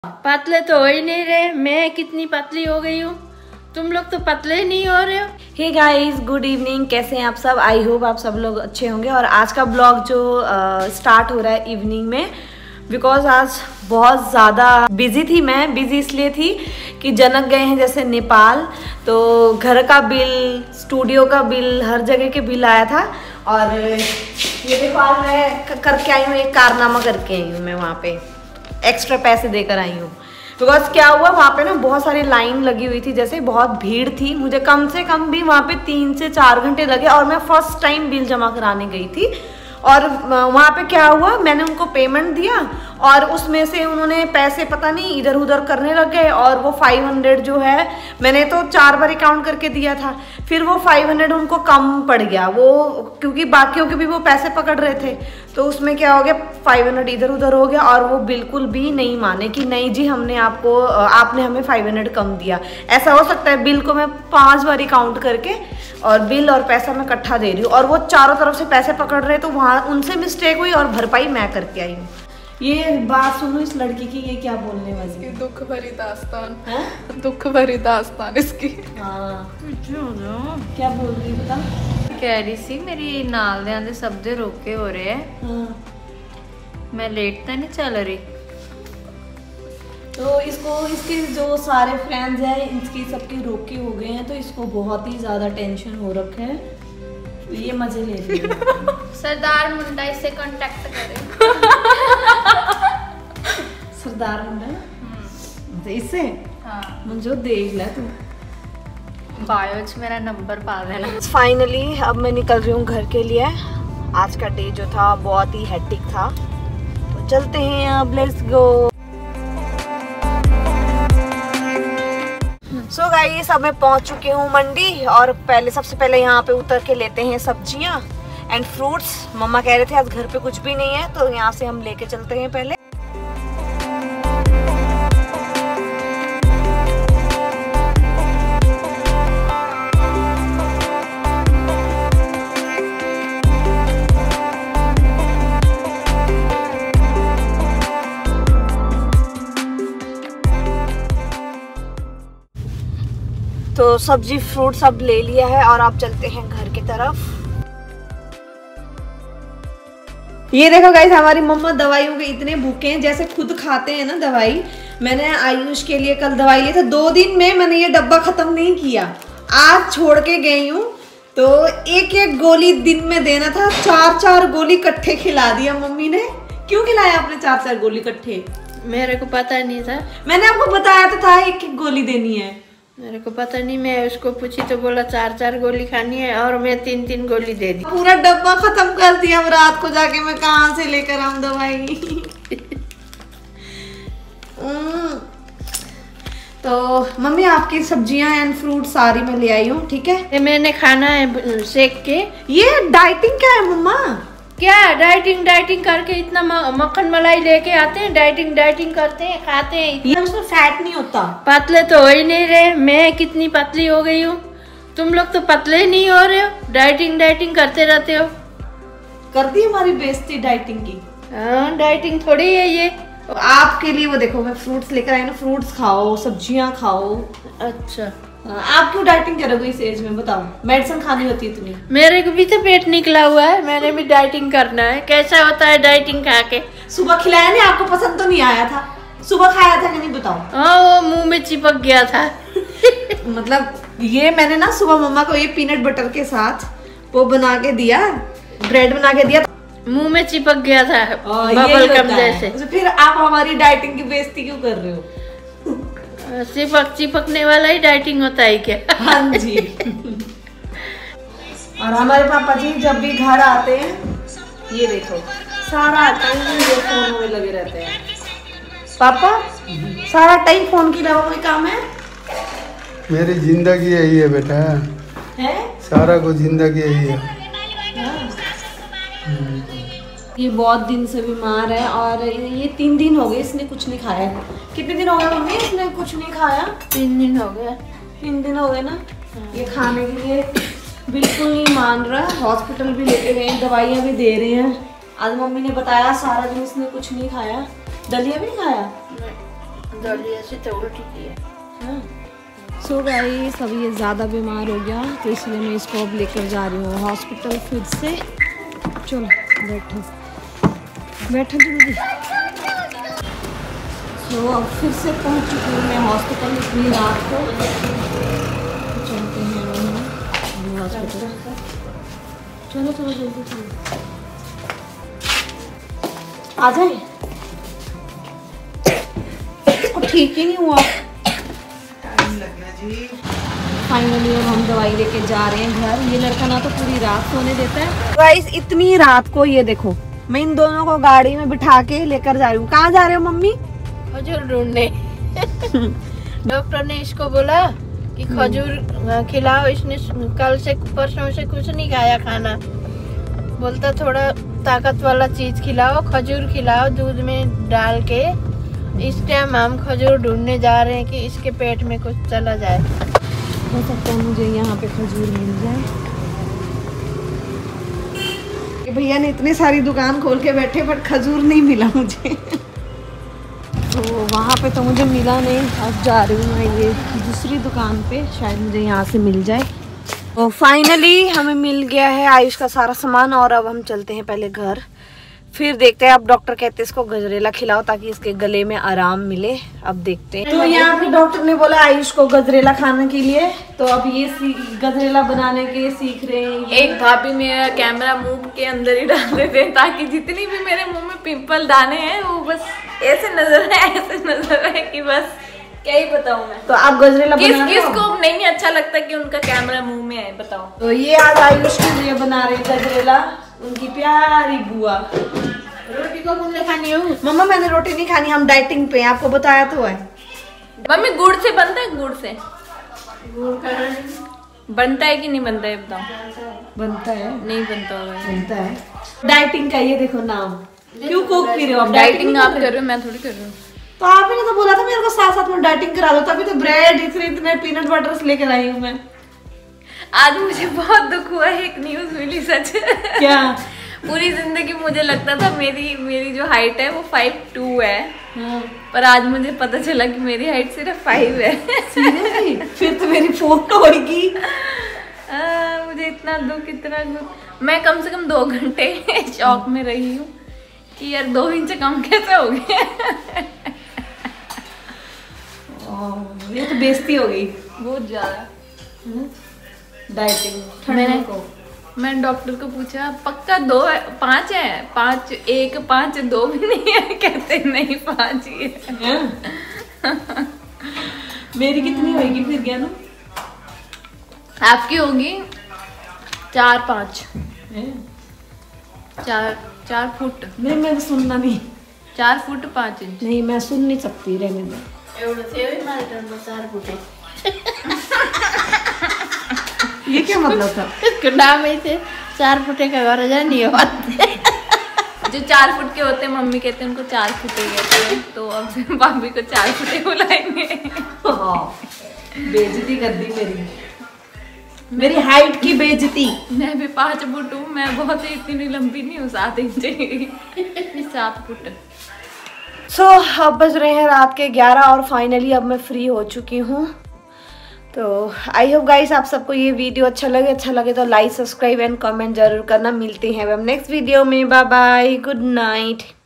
पतले तो हो ही नहीं रहे, मैं कितनी पतली हो गई हूँ, तुम लोग तो पतले ही नहीं हो रहे हो। Hey guys, good evening. कैसे हैं आप सब? आई होप आप सब लोग अच्छे होंगे। और आज का ब्लॉग जो स्टार्ट हो रहा है इवनिंग में, बिकॉज आज बहुत ज़्यादा बिजी थी। मैं बिजी इसलिए थी कि जनक गए हैं जैसे नेपाल, तो घर का बिल, स्टूडियो का बिल, हर जगह के बिल आया था। और ये देखो आज मैं करके आई हूँ, एक कारनामा करके आई हूँ। मैं वहाँ पे एक्स्ट्रा पैसे देकर आई हूँ। बिकॉज क्या हुआ, वहाँ पे ना बहुत सारी लाइन लगी हुई थी, जैसे बहुत भीड़ थी। मुझे कम से कम भी वहाँ पे 3 से 4 घंटे लगे। और मैं फर्स्ट टाइम बिल जमा कराने गई थी। और वहाँ पे क्या हुआ, मैंने उनको पेमेंट दिया और उसमें से उन्होंने पैसे पता नहीं इधर उधर करने लग गए। और वो 500 जो है, मैंने तो 4 बार अकाउंट करके दिया था, फिर वो 500 उनको कम पड़ गया। वो क्योंकि बाकियों के भी वो पैसे पकड़ रहे थे, तो उसमें क्या हो गया, 500 इधर उधर हो गया। और वो बिल्कुल भी नहीं माने कि नहीं जी, आपने हमें 500 कम दिया। ऐसा हो सकता है, बिल को मैं 5 बार काउंट करके और बिल और पैसा मैं इकट्ठा दे रही हूँ, और वो चारों तरफ से पैसे पकड़ रहे, तो वहाँ उनसे मिस्टेक हुई और भरपाई मैं करके आई हूँ। ये बात सुनो इस लड़की की, ये क्या बोलने वाली है? दुख भरी दास्तान है, दुख भरी दास्तान इसकी। हाँ, क्या बोल रही बता? कह रही सी मेरी नाल दे सब दे रोके हो रहे हैं। हाँ। मैं लेट तो नहीं चल रही, तो इसको, इसके जो सारे फ्रेंड्स हैं, इसकी सबके रोके हो गए हैं, तो इसको बहुत ही ज्यादा टेंशन हो रखा है। तो ये मजे ले रही है। सरदार मुंडा इससे कांटेक्ट करे। सरदार मुंडा इससे? हाँ, मुझे देख ले तू, बायो च मेरा नंबर पा देना। फाइनली अब मैं निकल रही हूँ घर के लिए। आज का डे जो था बहुत ही हेक्टिक था, तो चलते हैं अब, लेट्स गो। सो गाइस, अब मैं पहुंच चुकी हूँ मंडी। और सबसे पहले यहाँ पे उतर के लेते हैं सब्जियाँ एंड फ्रूट्स। मम्मा कह रहे थे आज घर पे कुछ भी नहीं है, तो यहाँ से हम लेके चलते हैं पहले। तो सब्जी फ्रूट सब ले लिया है और आप चलते हैं घर की तरफ। ये देखो गाइस, हमारी मम्मा दवाइयों के इतने भूखे हैं, जैसे खुद खाते हैं ना दवाई। मैंने आयुष के लिए कल दवाई ली था, 2 दिन में मैंने ये डब्बा खत्म नहीं किया। आज छोड़ के गई हूँ, तो एक एक गोली दिन में देना था। 4-4 गोली इकट्ठे खिला दिया मम्मी ने। क्यों खिलाया आपने 4-4 गोली इकट्ठे? मेरे को पता नहीं था। मैंने आपको बताया तो था एक एक गोली देनी है। मेरे को पता नहीं, मैं उसको पूछी तो बोला 4-4 गोली खानी है, और मैं 3-3 गोली दे दी। पूरा डब्बा खत्म कर दिया। अब रात को जाके मैं कहाँ से लेकर आऊं दवाई? तो मम्मी, आपकी सब्जियां एंड फ्रूट सारी मैं ले आई हूँ, ठीक है? ये मैंने खाना है सेक के। ये डाइटिंग क्या है मम्मा? क्या डाइटिंग करके इतना मक्खन मलाई लेके आते हैं, डाइटिंग करते हैं, खाते हैं। ये उसमें फैट नहीं होता। पतले तो हो ही नहीं रहे, मैं कितनी पतली हो गई हूँ, तुम लोग तो पतले ही नहीं हो रहे हो। डाइटिंग करते रहते हो। करती है हमारी बेइज्जती डाइटिंग की। हाँ, डाइटिंग थोड़ी है ये। तो आपके लिए वो देखो, मैं फ्रूट्स लेकर आई ना। फ्रूट्स खाओ, सब्जियां खाओ। अच्छा, आप क्यों डाइटिंग करोगे इस एज में, बताओ? मेडिसिन खानी होती है तुम्हें। मेरे को भी तो पेट निकला हुआ है, मैंने भी डाइटिंग करना है। कैसा होता है डाइटिंग खा के? सुबह खिलाया नहीं, आपको पसंद तो नहीं आया था? सुबह खाया था कि नहीं, बताओ? हाँ, वो मुंह में चिपक गया था। मतलब ये मैंने ना सुबह मम्मा को ये पीनट बटर के साथ वो बना के दिया, ब्रेड बना के दिया, मुंह में चिपक गया था बबल गम जैसे। तो फिर आप हमारी डाइटिंग की बेइज्जती क्यों कर रहे हो? चिपकने वाला ही डाइटिंग होता है क्या? हाँ जी। और हमारे पापा जी जब भी घर आते हैं, ये देखो सारा टाइम ये फोन में लगे रहते हैं। पापा, सारा टाइम फोन की अलावा कोई काम है? मेरी जिंदगी यही है बेटा, है सारा कुछ जिंदगी यही है। ये बहुत दिन से बीमार है, और ये 3 दिन हो गए इसने कुछ नहीं खाया। कितने दिन हो गए मम्मी इसने कुछ नहीं खाया? 3 दिन हो गए। 3 दिन हो गए ना। ये खाने के लिए बिल्कुल नहीं मान रहा। हॉस्पिटल भी लेके गए, दवाइयाँ भी दे रहे हैं। आज मम्मी ने बताया सारा दिन इसने कुछ नहीं खाया। दलिया भी नहीं खाया? दलिया से तो उल्टी किया। सो गाइस अभी ये ज़्यादा बीमार हो गया तो इसलिए मैं इसको अब लेकर जा रही हूँ हॉस्पिटल फिर से। चलो बैठो बैठो जल्दी। तो अब फिर से पहुँच चुकी हूँ मैं हॉस्पिटल इतनी रात को। चलते हैं हॉस्पिटल। चलो चलो जल्दी चलो आ जाए। इसको ठीक ही नहीं हुआ। फाइनली अब हम दवाई लेके जा रहे हैं घर। ये लड़का ना तो पूरी रात सोने देता है। गाइस इतनी रात को ये देखो मैं इन दोनों को गाड़ी में बिठा के लेकर जा रही हूँ। कहाँ जा रहे हो मम्मी? खजूर ढूंढने। डॉक्टर ने इसको बोला कि खजूर खिलाओ। इसने कल से परसों से कुछ नहीं खाया खाना। बोलता थोड़ा ताकत वाला चीज खिलाओ, खजूर खिलाओ दूध में डाल के। इस टाइम हम खजूर ढूंढने जा रहे हैं कि इसके पेट में कुछ चला जाए। हो सकता है मुझे यहाँ पे खजूर मिल जाए। भैया ने इतनी सारी दुकान खोल के बैठे बट खजूर नहीं मिला मुझे। तो वहाँ पे तो मुझे मिला नहीं। अब जा रही हूँ मैं ये दूसरी दुकान पे, शायद मुझे यहाँ से मिल जाए। तो फाइनली हमें मिल गया है आयुष का सारा सामान और अब हम चलते हैं पहले घर, फिर देखते हैं। अब डॉक्टर कहते हैं इसको गजरेला खिलाओ ताकि इसके गले में आराम मिले। अब देखते हैं। तो यहाँ पे डॉक्टर ने बोला आयुष को गजरेला खाने के लिए, तो अब ये गजरेला बनाने के सीख रहे हैं। एक भाभी मेरा कैमरा मुंह के अंदर ही डाल देते हैं ताकि जितनी भी मेरे मुंह में पिंपल दाने हैं वो बस ऐसे नजर है कि बस क्या ही बताऊं मैं। तो आप गजरेला बना रहे हो? किसको नहीं अच्छा लगता कि उनका कैमरा मुंह में आए, बताओ। तो ये आज आयुष के लिए बना रहे गजरेला, उनकी प्यारी बुआ। रोटी को मुझे खानी हो? मम्मा मैंने रोटी नहीं खानी, हम डाइटिंग पे, आपको बताया तो है। मम्मी गुड़ से बनता है? गुड़ से गुड़ का बनता है कि नहीं बनता है बताओ। बनता है? नहीं बनता होगा। बनता है। डाइटिंग का ये देखो नाम। क्यों कोक पी रहे हो आप? डाइटिंग आप कर रहे हो, मैं थोड़ी कर रही हूँ। तो आपने तो बोला था मेरे को साथ साथ में डाइटिंग करा दो, तभी तो ब्रेड इतने पीनट बटर लेकर आई हूँ मैं। आज मुझे बहुत दुख हुआ है, एक न्यूज मिली सच। क्या? पूरी जिंदगी मुझे लगता था मेरी जो हाइट है वो 5'2" है। हाँ। पर आज मुझे पता चला कि मेरी हाइट सिर्फ 5 है। सीरियसली? फिर तो मेरी फोटो होगी। मुझे इतना दुख। मैं कम से कम 2 घंटे शॉक में रही हूँ कि यार 2 इंच कम कैसे हो गए। ये तो बेइज्जती हो गई बहुत ज्यादा। डाइटिंग। मैंने डॉक्टर को पूछा पक्का 5 है? 5 1 5 2 भी नहीं है? कहते नहीं 5 ही है। मेरी कितनी होगी फिर ज्ञानू? आपकी होगी 4-5 4 फुट। नहीं मैं सुनना नहीं। 4 फुट 5 इंच। नहीं मैं सुन नहीं सकती, रहने दो। ये क्या मतलब था? इसके नाम ऐसे 4 फुटे का घर जा नहीं होता। जो 4 फुट के होते हैं मम्मी कहते हैं उनको 4 फुटे कहते हैं। तो अब से भाभी को 4 फुटे बुलाएंगे। बेइज्जती कर दी मेरी हाइट की बेइज्जती। मैं भी 5 फुट हूँ, मैं बहुत ही इतनी लंबी नहीं हूँ, 7 इंच 7 फुट। सो अब बज रहे हैं रात के 11 और फाइनली अब मैं फ्री हो चुकी हूँ। तो आई होप गाइस आप सबको ये वीडियो अच्छा लगे तो लाइक सब्सक्राइब एंड कमेंट जरूर करना। मिलते हैं अब नेक्स्ट वीडियो में। Bye bye, good night.